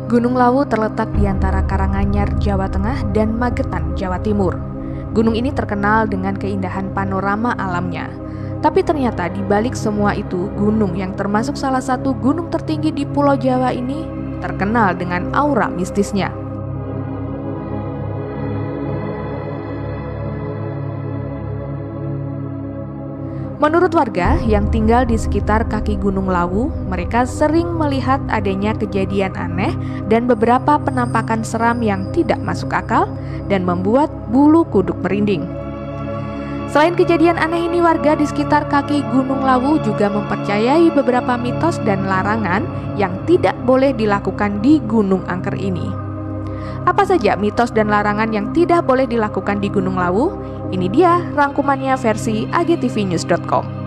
Gunung Lawu terletak di antara Karanganyar, Jawa Tengah dan Magetan, Jawa Timur. Gunung ini terkenal dengan keindahan panorama alamnya. Tapi ternyata di balik semua itu, gunung yang termasuk salah satu gunung tertinggi di Pulau Jawa ini terkenal dengan aura mistisnya. Menurut warga yang tinggal di sekitar kaki Gunung Lawu, mereka sering melihat adanya kejadian aneh dan beberapa penampakan seram yang tidak masuk akal dan membuat bulu kuduk merinding. Selain kejadian aneh ini, warga di sekitar kaki Gunung Lawu juga mempercayai beberapa mitos dan larangan yang tidak boleh dilakukan di Gunung Angker ini. Apa saja mitos dan larangan yang tidak boleh dilakukan di Gunung Lawu? Ini dia rangkumannya versi agtvnews.com.